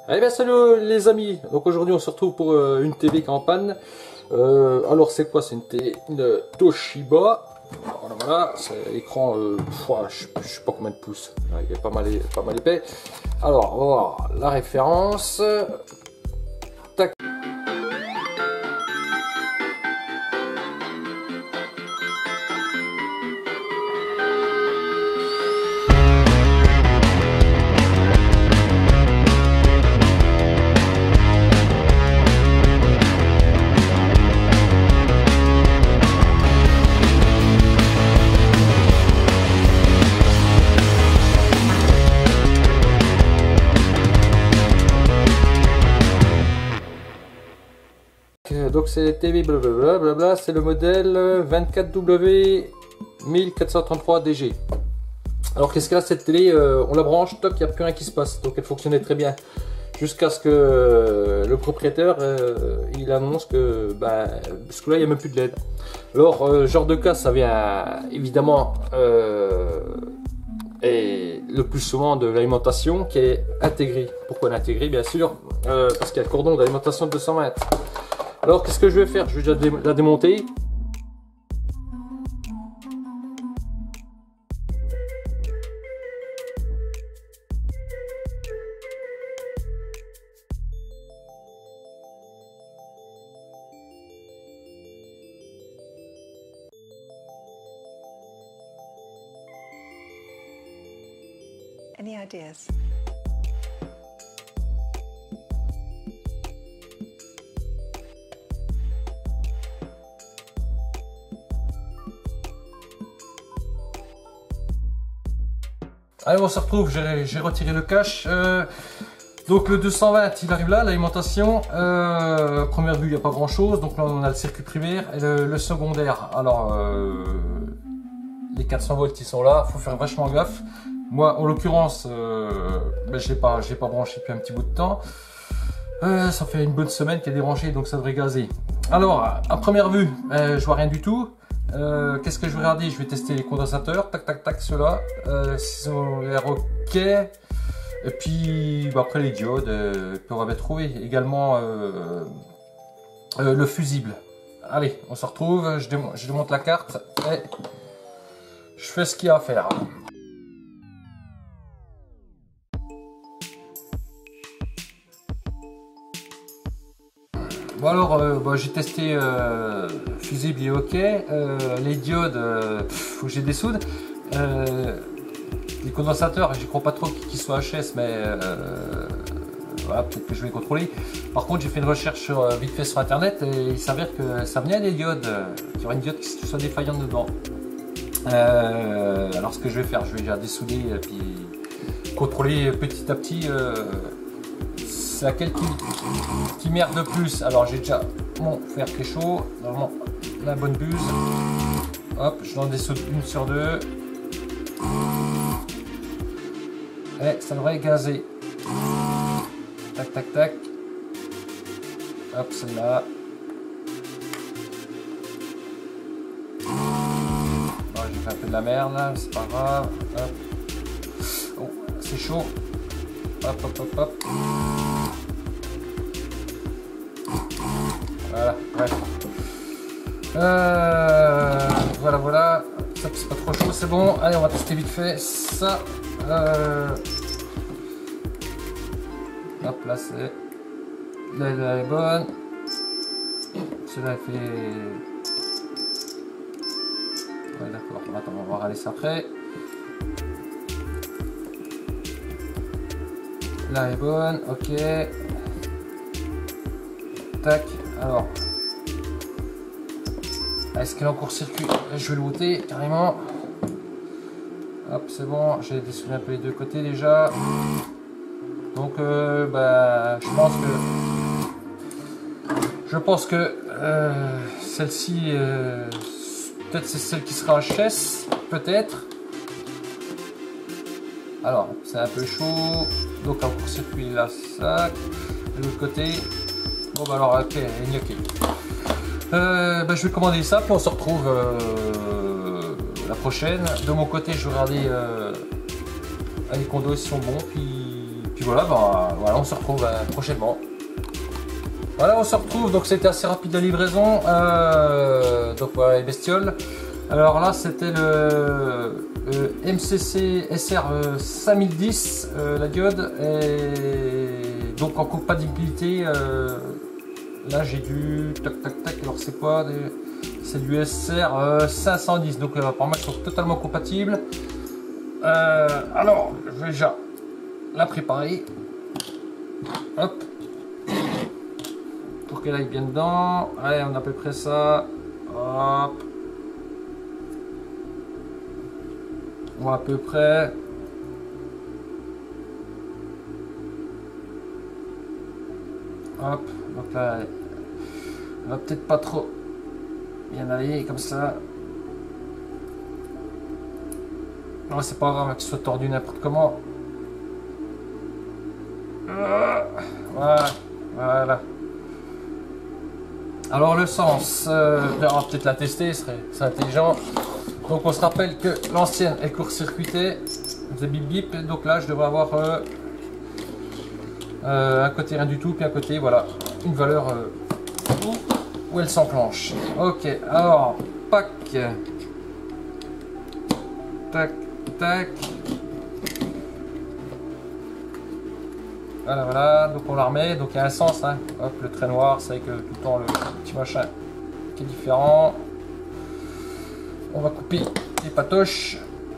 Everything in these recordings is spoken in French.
Eh bien salut les amis, donc aujourd'hui on se retrouve pour une TV qui est en panne. Alors c'est quoi? C'est une Toshiba. Voilà, c'est l'écran, je sais pas combien de pouces, il est pas mal épais. Alors on va voir la référence. Tac. Donc c'est TV blablabla, c'est le modèle 24W 1433DG. Alors qu'est-ce qu'elle a cette télé? On la branche, toc, il n'y a plus rien qui se passe. Donc elle fonctionnait très bien. Jusqu'à ce que le propriétaire il annonce que parce que là il n'y a même plus de LED. Alors genre de cas, ça vient évidemment et le plus souvent de l'alimentation qui est intégrée. Pourquoi l'intégrée? Bien sûr parce qu'il y a le cordon d'alimentation de 220. Alors qu'est-ce que je vais faire? Je vais déjà la démonter. Any ideas? Allez, on se retrouve, j'ai retiré le cache. Donc le 220 il arrive là, l'alimentation. Première vue il n'y a pas grand chose, donc là on a le circuit primaire et le secondaire. Alors les 400 volts ils sont là, faut faire vachement gaffe. Moi en l'occurrence je l'ai pas branché depuis un petit bout de temps. Ça fait une bonne semaine qu'elle est débranchée, donc ça devrait gazer. Alors à première vue je vois rien du tout. Qu'est-ce que je vais regarder? Je vais tester les condensateurs, tac tac tac, ceux-là, s'ils ont l'air ok. Et puis après les diodes, puis on va trouver également le fusible. Allez, on se retrouve, je démonte la carte et je fais ce qu'il y a à faire. Bon alors, j'ai testé fusible, il est ok. Les diodes, faut que j'ai des soudes. Les condensateurs, j'y crois pas trop qu'ils soient HS, mais voilà, peut-être que je vais les contrôler. Par contre, j'ai fait une recherche vite fait sur internet et il s'avère que ça venait des diodes, qu'il y aurait une diode qui soit défaillante dedans. Alors ce que je vais faire, je vais déjà dessouder et puis contrôler petit à petit. C'est laquelle qui merde le plus. Alors j'ai déjà mon fer qui est chaud, normalement la bonne buse. Hop, je l'en dessoude une sur deux. Et ça devrait gazer. Tac tac tac. Hop, celle-là. Bon, j'ai fait un peu de la merde là, c'est pas grave. Hop. Oh, c'est chaud. Hop hop hop hop. Voilà, bref. Voilà. Ça c'est pas trop chaud, c'est bon. Allez, on va tester vite fait ça. Hop là, c'est. Là, elle est bonne. Celle-là fait. Ouais, d'accord. Attends, on va regarder ça après. Là, elle est bonne. Ok. Tac. Alors, est-ce qu'elle est en court-circuit? Je vais le booter carrément. Hop, c'est bon, j'ai dessoudé un peu les deux côtés déjà. Donc, je pense que celle-ci, peut-être c'est celle qui sera HS, peut-être. Alors, c'est un peu chaud. Donc, en court-circuit, là, ça. De l'autre côté. Bon bah alors ok, ok. Je vais commander ça, puis on se retrouve la prochaine. De mon côté, je vais regarder les condos, ils sont bons, puis puis voilà, bah, voilà, on se retrouve prochainement. Voilà, on se retrouve, donc c'était assez rapide la livraison. Donc voilà les bestioles. Alors là c'était le MCC SR 5010, la diode, et donc en compatibilité, là j'ai du tac tac tac, alors c'est quoi, c'est du SR 510, donc apparemment ils sont totalement compatibles. Alors je vais déjà la préparer, hop, pour qu'elle aille bien dedans. Allez, on a à peu près ça, hop. À peu près. Hop, donc là, elle va peut-être pas trop bien aller comme ça. Non, c'est pas grave qu'il soit tordu n'importe comment. Voilà, voilà. Alors le sens, on va peut-être la tester, c'est intelligent. Donc on se rappelle que l'ancienne est court-circuitée, faisait bip bip, donc là je devrais avoir un côté rien du tout, puis un côté voilà, une valeur où elle s'enclenche. Ok, alors pack, tac tac, voilà voilà, donc on la remet, donc il y a un sens, hein. Hop, le trait noir, c'est avec tout le temps le petit machin qui est différent. On va couper les patoches.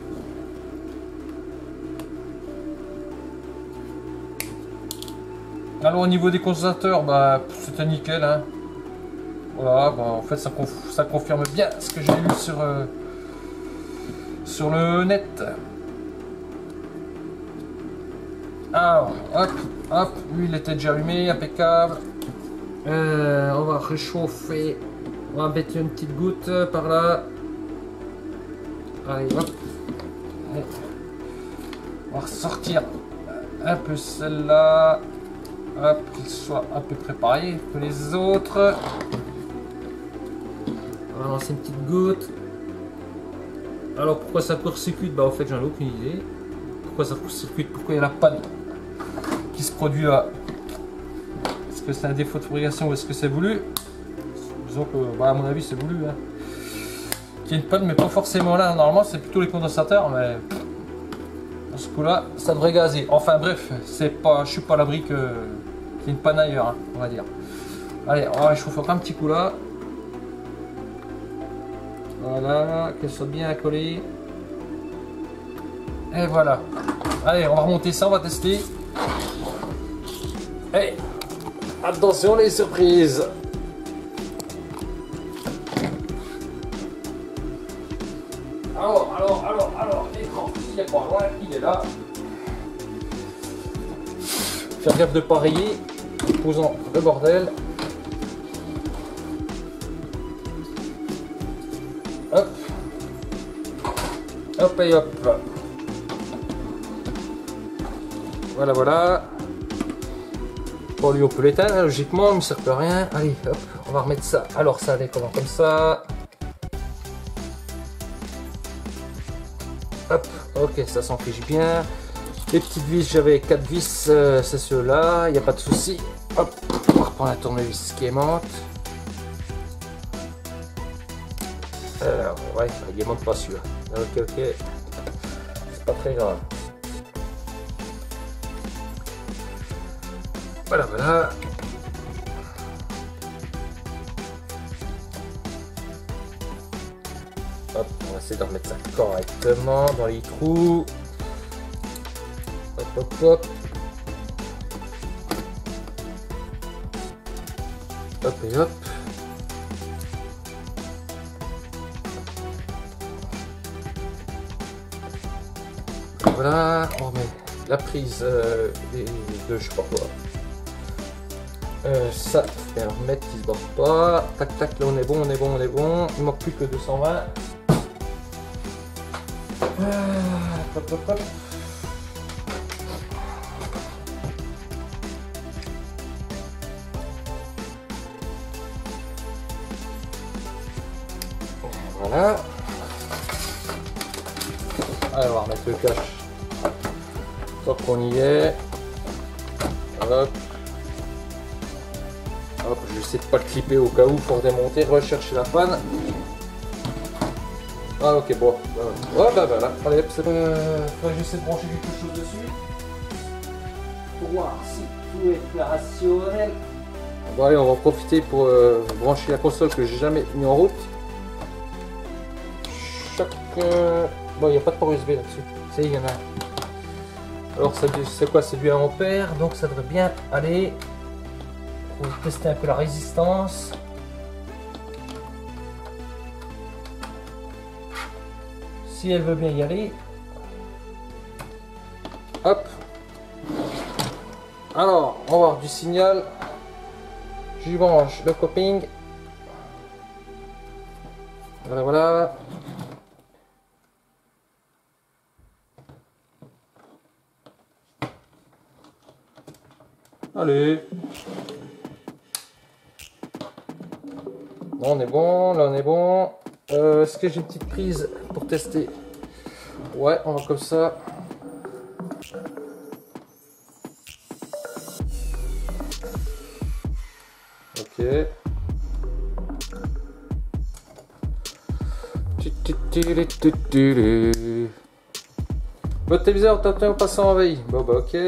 Alors au niveau des condensateurs, bah, c'était nickel, hein. Voilà, bah, en fait ça confirme bien ce que j'ai lu sur le net. Alors, hop, hop, lui il était déjà allumé, impeccable. On va réchauffer, on va mettre une petite goutte par là. Allez, hop. On va ressortir un peu celle-là. Hop, qu'il soit un peu préparé que les autres. On va lancer une petite goutte. Alors pourquoi ça court-circuite? Bah en fait j'en ai aucune idée. Pourquoi ça court-circuite? Pourquoi il y a la panne qui se produit là? Est-ce que c'est un défaut de fabrication ou est-ce que c'est voulu? Disons que bah, à mon avis c'est voulu, hein. Qu'il y ait une panne mais pas forcément là, normalement c'est plutôt les condensateurs, mais dans ce coup là ça devrait gazer. Enfin bref, c'est pas, je suis pas à l'abri qu'il y ait une panne ailleurs, hein, on va dire. Allez, on va réchauffer encore un petit coup là. Voilà, qu'elle soit bien collée. Et voilà. Allez, on va remonter ça, on va tester. Et attention les surprises. Alors, l'écran, il est pas loin, il est là. Faire gaffe de pas rayer, posant le bordel. Hop. Hop et hop. Voilà, voilà. Bon, lui on peut l'éteindre, hein, logiquement, il ne sert plus à rien. Allez, hop, on va remettre ça. Alors ça allait comment, comme ça. Hop, ok, ça s'enfiche bien. Les petites vis, j'avais 4 vis, c'est ceux-là, il n'y a pas de souci. Hop, on va reprendre la tournevis qui aimante. Ouais, il aimante pas celui-là. Ok, c'est pas très grave. Voilà, voilà. Hop, on va essayer de remettre ça correctement dans les trous. Hop, hop, hop. Hop et hop. Voilà, on remet la prise de je sais pas quoi. Ça, faut bien remettre qui se borde pas. Tac tac, là on est bon, on est bon, on est bon. Il manque plus que 220. Hop, hop, hop. Voilà. Allez, on va remettre le cache. Tant qu'on y est. Hop. Hop, je vais essayer de pas le clipper au cas où pour démonter, rechercher la panne. Ah ok, bon. Ouais, bah voilà. Allez, c'est j'essaie de brancher quelque chose dessus. Pour voir si tout est opérationnel. Bon allez, on va en profiter pour brancher la console que j'ai jamais mis en route. Bon, il n'y a pas de port USB là-dessus. Ça y est, il y en a un. Alors c'est quoi? C'est du 1 ampère, donc ça devrait bien aller. Pour tester un peu la résistance. Si elle veut bien y aller. Hop. Alors, on va voir du signal. Je branche le coping. Voilà, voilà. Allez. On est bon, là on est bon. Est-ce que j'ai une petite prise pour tester? Ouais, on va comme ça. Ok. Votre téléviseur t'entend en passant en veille. Bon bah ok.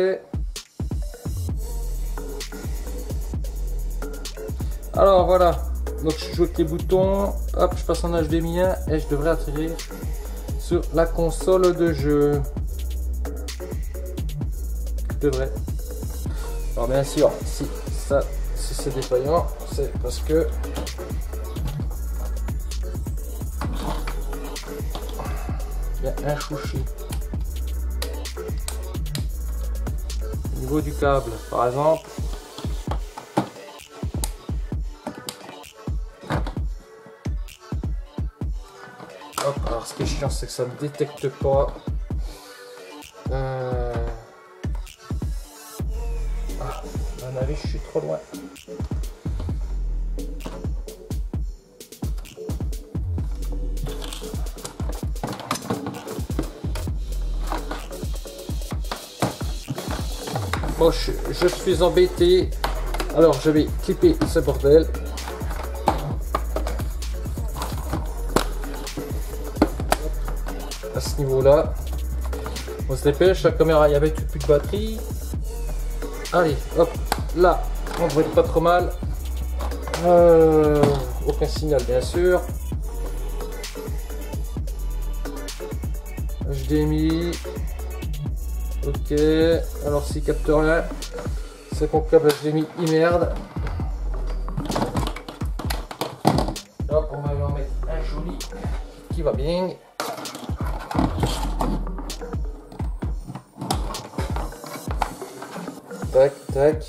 Alors voilà. Donc je joue avec les boutons, hop, je passe en HDMI 1 et je devrais atterrir sur la console de jeu. Je devrais. Alors bien sûr, si c'est défaillant, c'est parce que il y a un chouchi. Au niveau du câble, par exemple. Hop, alors ce qui est chiant c'est que ça ne détecte pas. Ah, à mon avis je suis trop loin. Bon, je suis embêté. Alors je vais clipper ce bordel. À ce niveau là on se dépêche, la caméra il y avait plus de batterie. Allez hop, là on devrait être pas trop mal. Aucun signal bien sûr. HDMI. Ok, alors s'il capte rien c'est qu'on câble HDMI il merde. Hop, on va lui en mettre un joli qui va bien. Tac, tac.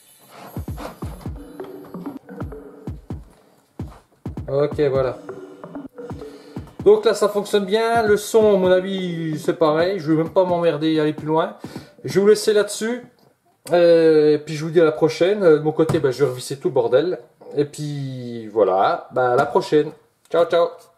Ok, voilà. Donc là, ça fonctionne bien. Le son, à mon avis, c'est pareil. Je ne vais même pas m'emmerder et aller plus loin. Je vais vous laisser là-dessus. Et puis, je vous dis à la prochaine. De mon côté, je vais revisser tout le bordel. Et puis, voilà. À la prochaine. Ciao, ciao.